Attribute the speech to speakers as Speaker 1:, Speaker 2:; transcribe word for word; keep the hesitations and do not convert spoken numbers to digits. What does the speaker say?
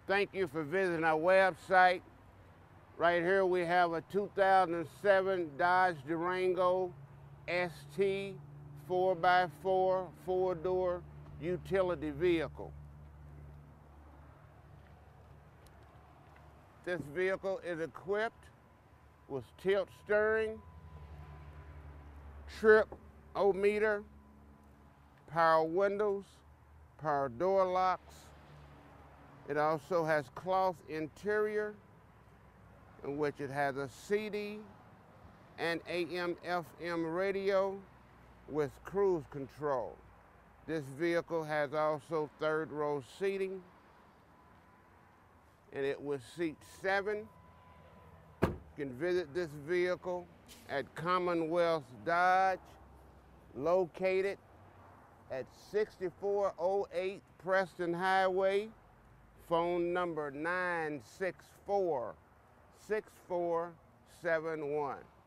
Speaker 1: Thank you for visiting our website. Right here we have a two thousand seven Dodge Durango S T four by four four-door utility vehicle. This vehicle is equipped with tilt steering, trip-o-meter, power windows, power door locks. It also has cloth interior, in which it has a C D and A M F M radio with cruise control. This vehicle has also third row seating, and it will seat seven. You can visit this vehicle at Commonwealth Dodge, located at sixty-four oh eight Preston Highway, phone number nine six four, six four seven one.